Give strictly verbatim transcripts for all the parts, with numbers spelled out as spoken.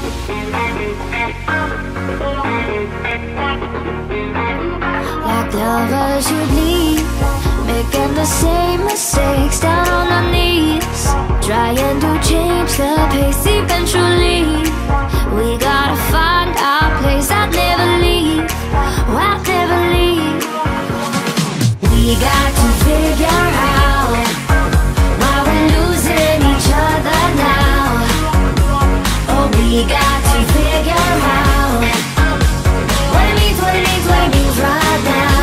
Like lovers should leave, making the same mistakes down on our knees, trying to change the pace eventually. We gotta find our place, I'll never leave, oh, I'll never leave. We got to figure out why we're losing each other now. Oh, we got to figure out what it means, what it means, what it means right now.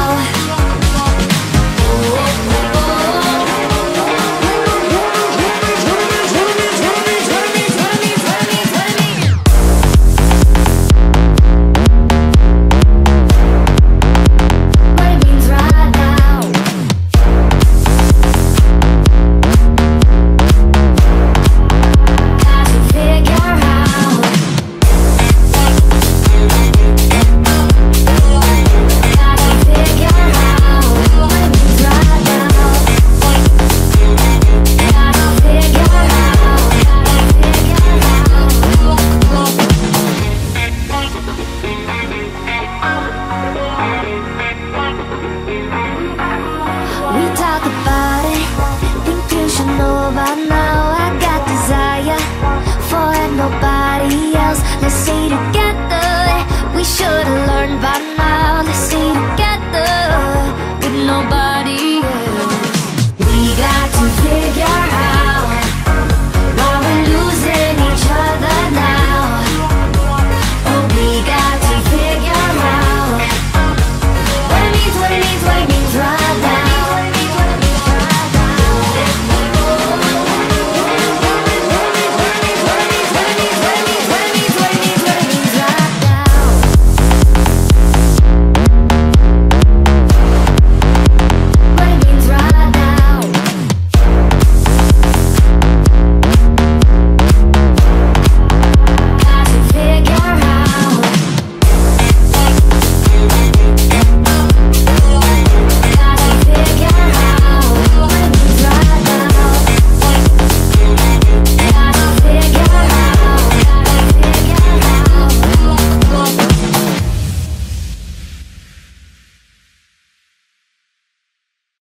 Nobody else, let's stay together. We should've learned by now. Let's stay together with nobody.